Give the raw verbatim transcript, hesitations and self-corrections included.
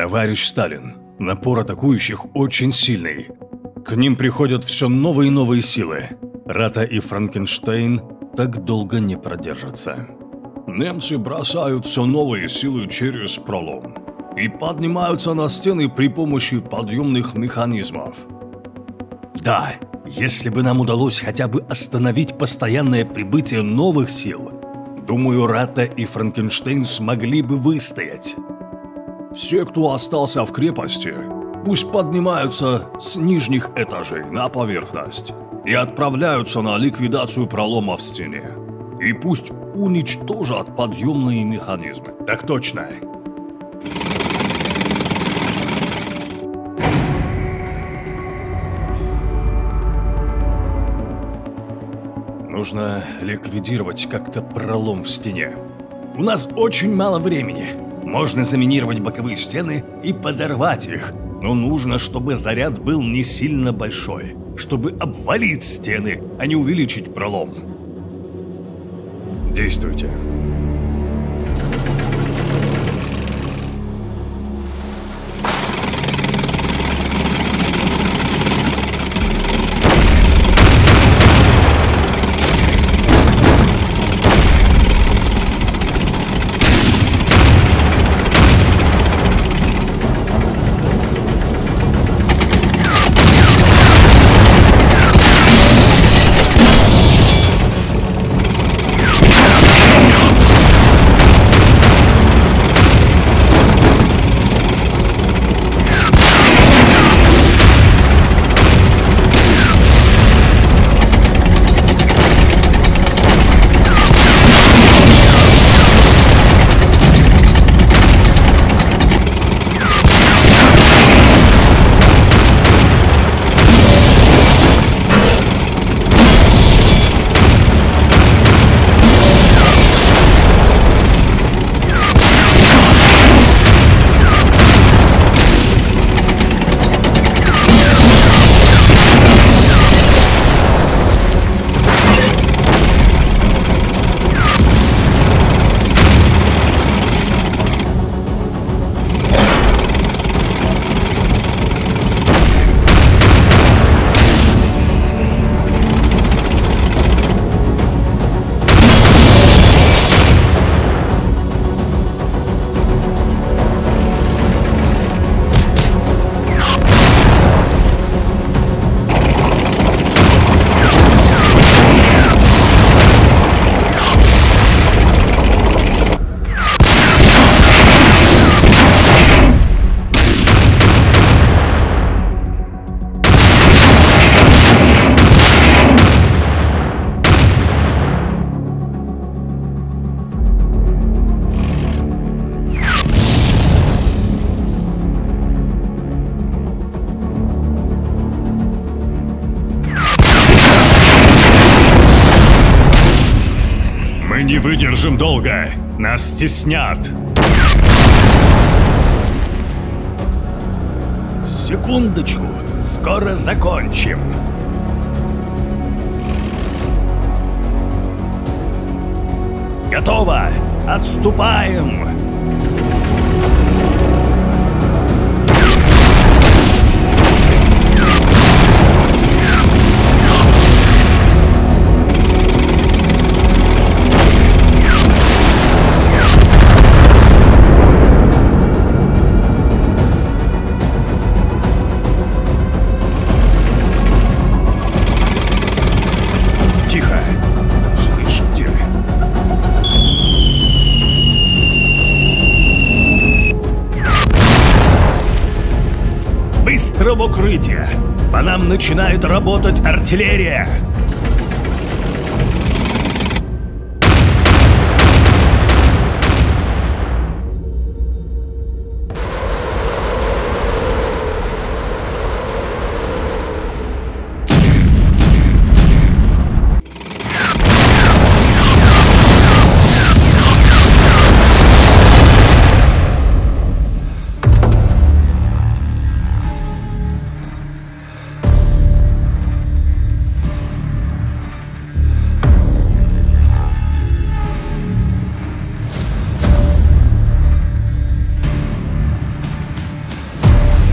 Товарищ Сталин, напор атакующих очень сильный. К ним приходят все новые и новые силы. Рата и Франкенштейн так долго не продержатся. Немцы бросают все новые силы через пролом и поднимаются на стены при помощи подъемных механизмов. Да, если бы нам удалось хотя бы остановить постоянное прибытие новых сил, думаю, Рата и Франкенштейн смогли бы выстоять. Все, кто остался в крепости, пусть поднимаются с нижних этажей на поверхность и отправляются на ликвидацию пролома в стене. И пусть уничтожат подъемные механизмы. Так точно. Нужно ликвидировать как-то пролом в стене. У нас очень мало времени. Можно заминировать боковые стены и подорвать их, но нужно, чтобы заряд был не сильно большой, чтобы обвалить стены, а не увеличить пролом. Действуйте. Мы не выдержим долго. Нас стеснят. Секундочку. Скоро закончим. Готово. Отступаем. Быстро в укрытие! По нам начинает работать артиллерия!